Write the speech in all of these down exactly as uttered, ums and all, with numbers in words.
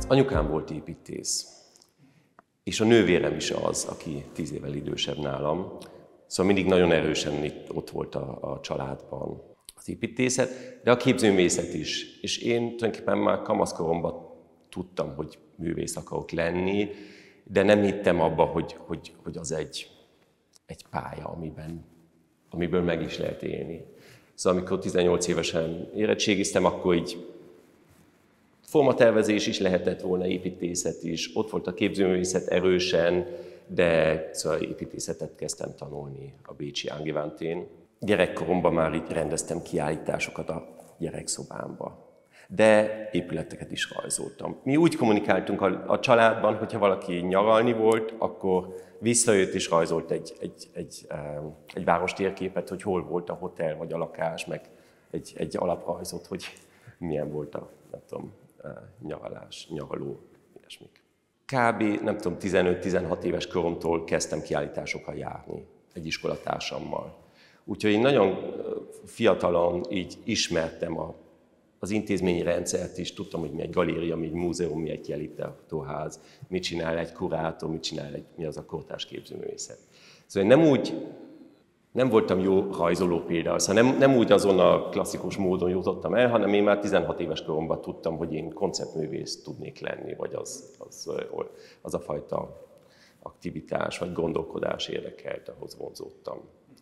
Anyukám volt építész, és a nővérem is az, aki tíz évvel idősebb nálam. Szóval mindig nagyon erősen itt, ott volt a, a családban az építészet, de a képzőművészet is. És én tulajdonképpen már kamaszkoromban tudtam, hogy művész akarok lenni, de nem hittem abba, hogy, hogy, hogy az egy, egy pálya, amiben, amiből meg is lehet élni. Szóval amikor tizennyolc évesen érettségiztem, akkor így formatervezés is lehetett volna, építészet is, ott volt a képzőművészet erősen, de szóval építészetet kezdtem tanulni a bécsi Angewandten. Gyerekkoromban már így rendeztem kiállításokat a gyerekszobámba, de épületeket is rajzoltam. Mi úgy kommunikáltunk a, a családban, hogyha valaki nyaralni volt, akkor visszajött és rajzolt egy, egy, egy, egy várostérképet, hogy hol volt a hotel vagy a lakás, meg egy, egy alaprajzot, hogy milyen volt a, nem tudom, nyaralás, nyaraló, ilyesmik. Kb. Nem tudom, tizenöt-tizenhat éves koromtól kezdtem kiállításokra járni egy iskolatársammal. Úgyhogy én nagyon fiatalon így ismertem a, az intézményi rendszert is, tudtam, hogy mi egy galéria, mi egy múzeum, mi egy kiállítóház, mit csinál egy kurátor, mit csinál egy, mi az a kortárs képzőművészet. Szóval nem úgy, nem voltam jó rajzoló például, szóval nem, nem úgy azon a klasszikus módon jutottam el, hanem én már tizenhat éves koromban tudtam, hogy én konceptművész tudnék lenni, vagy az, az, az a fajta aktivitás, vagy gondolkodás érdekelt, ahhoz vonzódtam.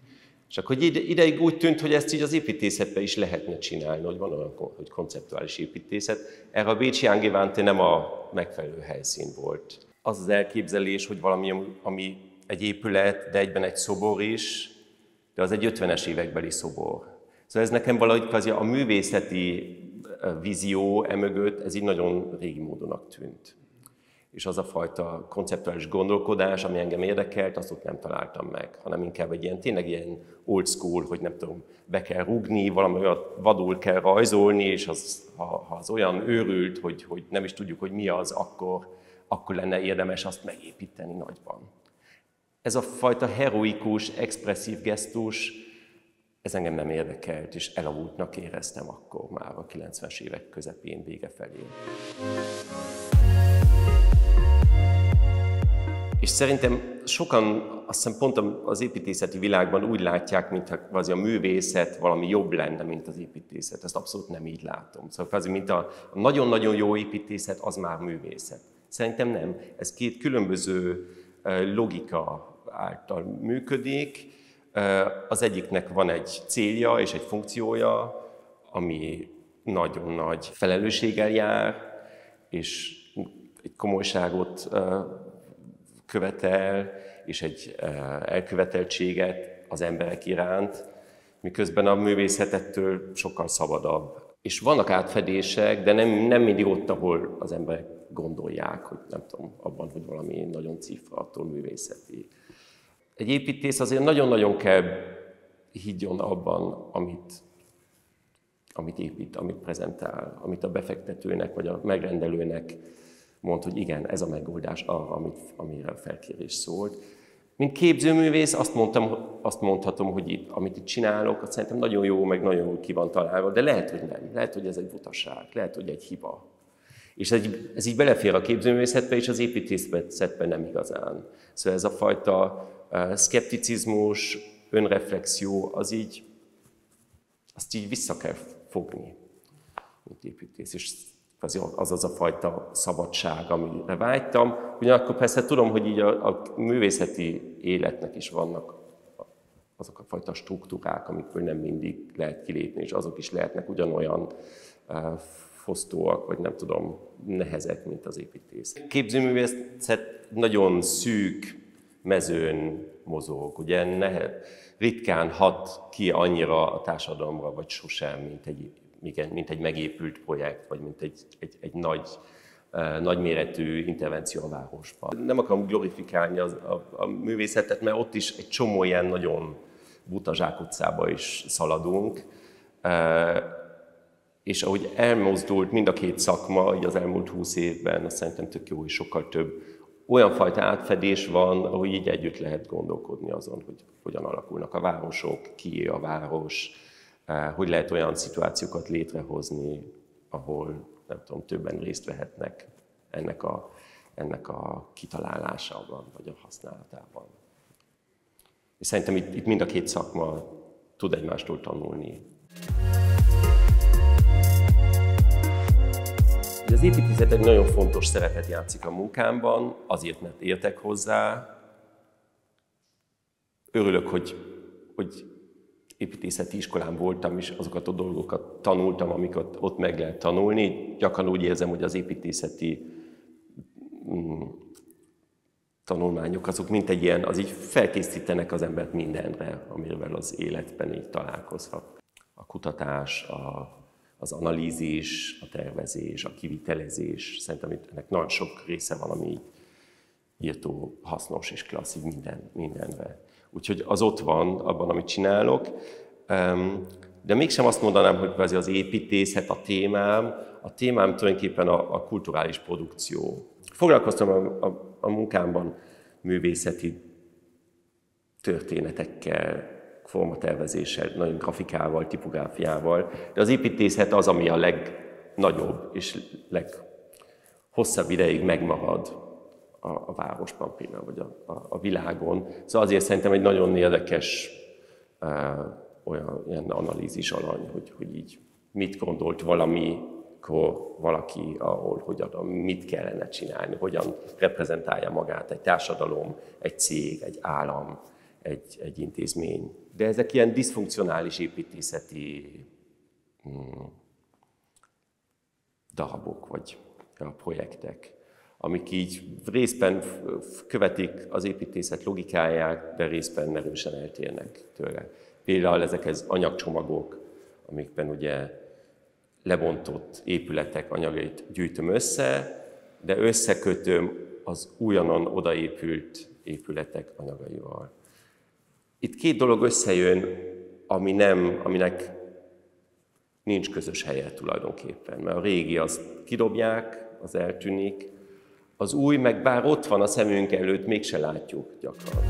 És akkor ide, ideig úgy tűnt, hogy ezt így az építészetben is lehetne csinálni, hogy van olyan, hogy konceptuális építészet. Erre a bécsi Angewandten nem a megfelelő helyszín volt. Az az elképzelés, hogy valami, ami egy épület, de egyben egy szobor is, de az egy ötvenes évekbeli szobor. Szóval ez nekem valahogy a művészeti vízió emögött, ez így nagyon régi módonak tűnt. És az a fajta konceptuális gondolkodás, ami engem érdekelt, azt ott nem találtam meg, hanem inkább egy ilyen, tényleg ilyen old school, hogy nem tudom, be kell rúgni, valami olyat vadul kell rajzolni, és az, ha, ha az olyan őrült, hogy, hogy nem is tudjuk, hogy mi az, akkor, akkor lenne érdemes azt megépíteni nagyban. Ez a fajta heroikus, expresszív gesztus, ez engem nem érdekelt, és elavultnak éreztem akkor már a kilencvenes évek közepén, vége felé. És szerintem sokan azt hiszem pont az építészeti világban úgy látják, mintha a művészet valami jobb lenne, mint az építészet. Ezt abszolút nem így látom. Szóval kvázi, mint a nagyon-nagyon jó építészet, az már művészet. Szerintem nem. Ez két különböző logika által működik. Az egyiknek van egy célja és egy funkciója, ami nagyon nagy felelősséggel jár, és egy komolyságot követel, és egy elköveteltséget az emberek iránt, miközben a művészet ettől sokkal szabadabb. És vannak átfedések, de nem, nem mindig ott, ahol az emberek gondolják, hogy nem tudom, abban, hogy valami nagyon cifra, attól művészeti. Egy építész azért nagyon-nagyon kell higgyon abban, amit, amit épít, amit prezentál, amit a befektetőnek vagy a megrendelőnek mond, hogy igen, ez a megoldás arra, amit, amire a felkérés szólt. Mint képzőművész azt, mondtam, azt mondhatom, hogy itt, amit itt csinálok, azt szerintem nagyon jó, meg nagyon jól ki van találva, de lehet, hogy nem. Lehet, hogy ez egy butaság, lehet, hogy egy hiba. És ez, ez így belefér a képzőművészetbe, és az építészetben nem igazán. Szóval ez a fajta uh, szkepticizmus, önreflexió, az így, azt így vissza kell fogni, mint építész. És az az a fajta szabadság, amire vágytam. Ugyanakkor persze tudom, hogy így a, a művészeti életnek is vannak azok a fajta struktúrák, amikből nem mindig lehet kilépni, és azok is lehetnek ugyanolyan uh, fosztóak, vagy nem tudom, nehezek, mint az építész. Képzőművészet nagyon szűk mezőn mozog, ugye nehez, ritkán hat ki annyira a társadalomra, vagy sosem, mint egy Igen, mint egy megépült projekt, vagy mint egy, egy, egy nagy, uh, nagyméretű intervenció a városban. Nem akarom glorifikálni az, a, a művészetet, mert ott is egy csomó ilyen nagyon buta zsákutcába is szaladunk. Uh, és ahogy elmozdult mind a két szakma így az elmúlt húsz évben, azt szerintem tök jó, hogy sokkal több olyan fajta átfedés van, ahogy így együtt lehet gondolkodni azon, hogy hogyan alakulnak a városok, kié a város, hogy lehet olyan szituációkat létrehozni, ahol nem tudom, többen részt vehetnek ennek a, ennek a kitalálásában, vagy a használatában. És szerintem itt, itt mind a két szakma tud egymástól tanulni. Az építészet egy nagyon fontos szerepet játszik a munkámban, azért, mert értek hozzá. Örülök, hogy, hogy építészeti iskolán voltam, és azokat a dolgokat tanultam, amiket ott meg lehet tanulni. Gyakran úgy érzem, hogy az építészeti mm, tanulmányok, azok mint egy ilyen, az így felkészítenek az embert mindenre, amivel az életben így találkozhat. A kutatás, a, az analízis, a tervezés, a kivitelezés, szerintem itt ennek nagyon sok része van, ami írtó, hasznos és klasszik minden, mindenre. Úgyhogy az ott van abban, amit csinálok, de mégsem azt mondanám, hogy az építészet a témám. A témám tulajdonképpen a, a kulturális produkció. Foglalkoztam a, a, a munkámban művészeti történetekkel, formatervezéssel, nagyon grafikával, tipográfiával, de az építészet az, ami a legnagyobb és leghosszabb ideig megmarad a, a városban például, vagy a, a, a világon. Szóval azért szerintem egy nagyon érdekes uh, olyan ilyen analízis alany, hogy, hogy így mit gondolt valamikor valaki, ahol hogyan, mit kellene csinálni, hogyan reprezentálja magát egy társadalom, egy cég, egy állam, egy, egy intézmény. De ezek ilyen diszfunkcionális építészeti hmm, darabok, vagy ja, projektek, amik így részben követik az építészet logikáját, de részben erősen eltérnek tőle. Például ezek az anyagcsomagok, amikben ugye lebontott épületek anyagait gyűjtöm össze, de összekötöm az újonnan odaépült épületek anyagaival. Itt két dolog összejön, ami nem, aminek nincs közös helye tulajdonképpen, mert a régi azt kidobják, az eltűnik, az új meg bár ott van a szemünk előtt, mégse látjuk gyakran.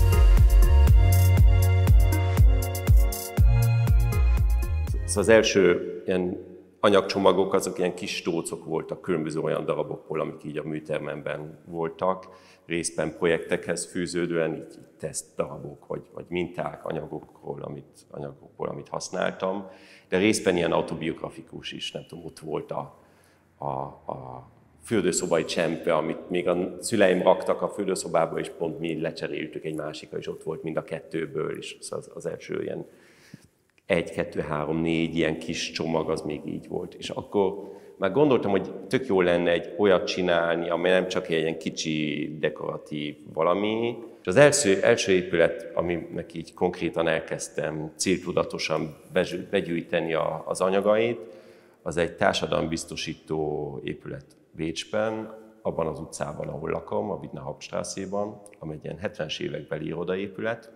Szóval az első ilyen anyagcsomagok, azok ilyen kis stócok voltak, különböző olyan darabokból, amik így a műtermemben voltak, részben projektekhez fűződően, így, így tesztdarabok, vagy, vagy minták anyagokról amit, anyagokból, amit használtam, de részben ilyen autobiografikus is, nem tudom, ott volt a, a, a fürdőszobai csempe, amit még a szüleim raktak a fürdőszobába, és pont mi lecseréltük egy másikra, és ott volt mind a kettőből, és az, az első ilyen egy, kettő, három, négy ilyen kis csomag, az még így volt. És akkor már gondoltam, hogy tök jó lenne egy olyat csinálni, amely nem csak egy ilyen kicsi, dekoratív valami. És az első, első épület, aminek így konkrétan elkezdtem céltudatosan begyűjteni a, az anyagait, az egy társadalombiztosító épület Bécsben, abban az utcában, ahol lakom, a Widner Hauptstraßéban, ami egy ilyen hetvenes évekbeli irodaépület.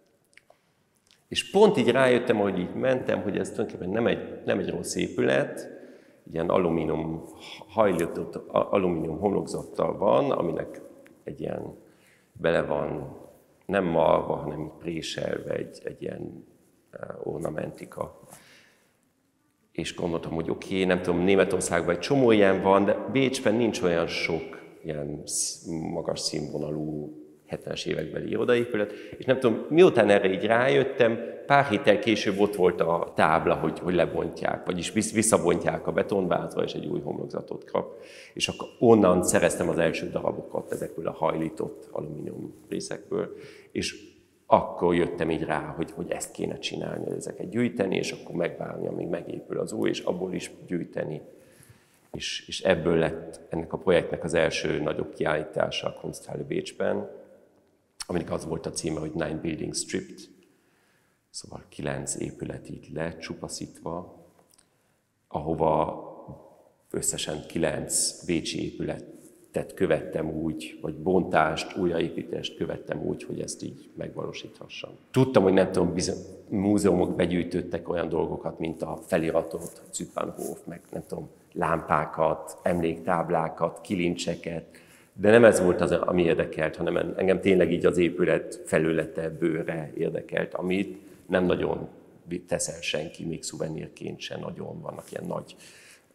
És pont így rájöttem, hogy így mentem, hogy ez tulajdonképpen nem egy, nem egy rossz épület, ilyen alumínium hajlított, alumínium homlokzattal van, aminek egy ilyen bele van nem malva, hanem préselve egy, egy ilyen ornamentika. És gondoltam, hogy oké, okay, nem tudom, Németországban egy csomó ilyen van, de Bécsben nincs olyan sok ilyen magas színvonalú hetvenes évekbeli irodaépület, és nem tudom, miután erre így rájöttem, pár héttel később ott volt a tábla, hogy, hogy lebontják, vagyis visszabontják a betonvázra, és egy új homlokzatot kap. És akkor onnan szereztem az első darabokat ezekből a hajlított alumínium részekből, és akkor jöttem így rá, hogy, hogy ezt kéne csinálni, hogy ezeket gyűjteni, és akkor megvárni, amíg megépül az új, és abból is gyűjteni. És, és ebből lett ennek a projektnek az első nagyobb kiállítása a Kunsthalle Bécsben, aminek az volt a címe, hogy Nine Building Stripped, szóval kilenc épület így lecsupaszítva, ahova összesen kilenc bécsi épületet követtem úgy, vagy bontást, újraépítést követtem úgy, hogy ezt így megvalósíthassam. Tudtam, hogy nem tudom, bizony, múzeumok begyűjtöttek olyan dolgokat, mint a feliratot, Zypernhof, meg nem tudom, lámpákat, emléktáblákat, kilincseket, de nem ez volt az, ami érdekelt, hanem engem tényleg így az épület felülete, bőre érdekelt, amit nem nagyon tesz el senki, még szuvenírként sem nagyon vannak ilyen nagy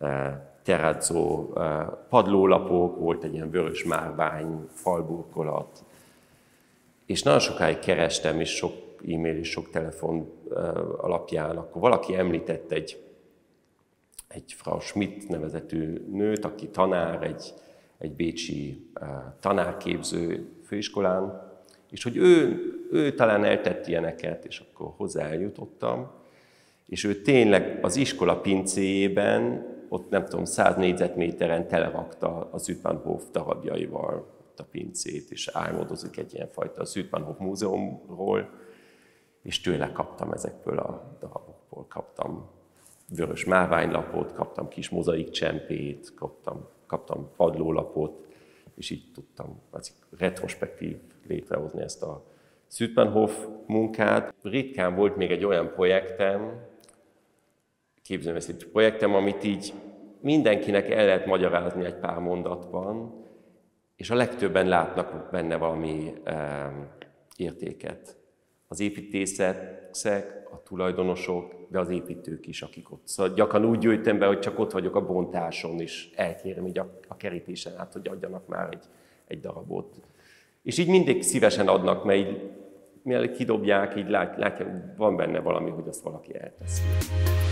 terrazzo, padlólapok, volt egy ilyen vörös márvány, falburkolat, és nagyon sokáig kerestem, és sok e-mail és sok telefon alapján, akkor valaki említett egy, egy Frau Schmidt nevezetű nőt, aki tanár, egy, egy bécsi tanárképző főiskolán, és hogy ő, ő talán eltett ilyeneket, és akkor hozzá eljutottam, és ő tényleg az iskola pincéjében, ott nem tudom, száz négyzetméteren telerakta a Südbahnhof darabjaival a pincét, és álmodozik egy ilyenfajta Südbahnhof múzeumról, és tőle kaptam ezekből a darabokból, kaptam vörös márványlapot, kaptam kis mozaikcsempét, kaptam, kaptam padlólapot, és így tudtam az retrospektív létrehozni ezt a Südbahnhof munkát. Ritkán volt még egy olyan projektem, képzőművészeti projektem, amit így mindenkinek el lehet magyarázni egy pár mondatban, és a legtöbben látnak benne valami e, értéket. Az építészek, a tulajdonosok, de az építők is, akik ott. Szóval gyakran úgy gyűjtem be, hogy csak ott vagyok a bontáson, és elkérem így a, a kerítésen át, hogy adjanak már egy, egy darabot. És így mindig szívesen adnak, mert így, mielőtt kidobják, így lát, látják, hogy van benne valami, hogy azt valaki elteszi.